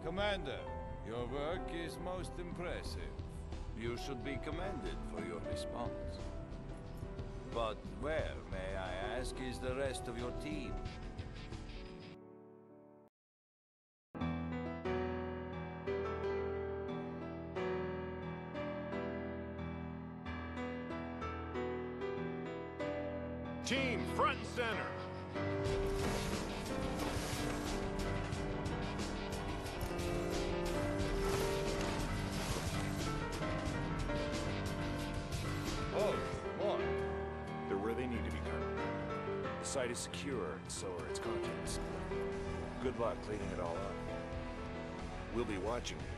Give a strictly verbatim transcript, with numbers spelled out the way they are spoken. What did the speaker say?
Commander, your work is most impressive. You should be commended for your response. But where, may I ask, is the rest of your team? Team, front and center! Oh, what? They're where they need to be, Colonel. The site is secure, and so are its contents. Good luck cleaning it all up. We'll be watching you.